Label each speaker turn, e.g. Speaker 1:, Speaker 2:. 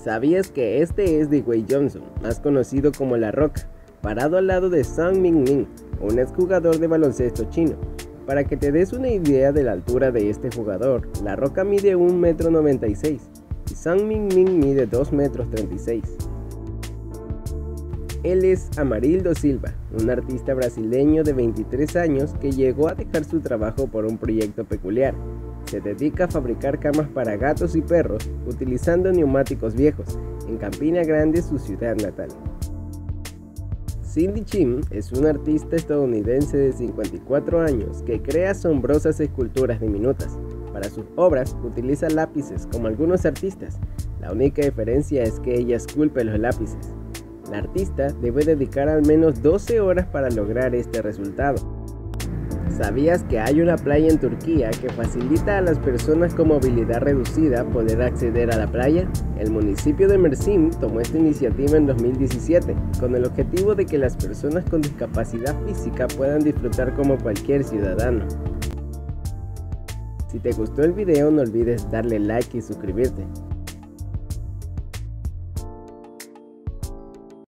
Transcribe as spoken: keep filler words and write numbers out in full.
Speaker 1: ¿Sabías que este es Dwayne Johnson, más conocido como La Roca, parado al lado de Son Heung-min, un exjugador de baloncesto chino? Para que te des una idea de la altura de este jugador, La Roca mide un metro noventa y seis y Son Heung-min mide dos metros treinta y seis. Él es Amarildo Silva, un artista brasileño de veintitrés años que llegó a dejar su trabajo por un proyecto peculiar. Se dedica a fabricar camas para gatos y perros utilizando neumáticos viejos en Campina Grande, su ciudad natal. Cindy Chim es una artista estadounidense de cincuenta y cuatro años que crea asombrosas esculturas diminutas. Para sus obras utiliza lápices como algunos artistas. La única diferencia es que ella esculpe los lápices. La artista debe dedicar al menos doce horas para lograr este resultado. ¿Sabías que hay una playa en Turquía que facilita a las personas con movilidad reducida poder acceder a la playa? El municipio de Mersin tomó esta iniciativa en dos mil diecisiete con el objetivo de que las personas con discapacidad física puedan disfrutar como cualquier ciudadano. Si te gustó el video, no olvides darle like y suscribirte.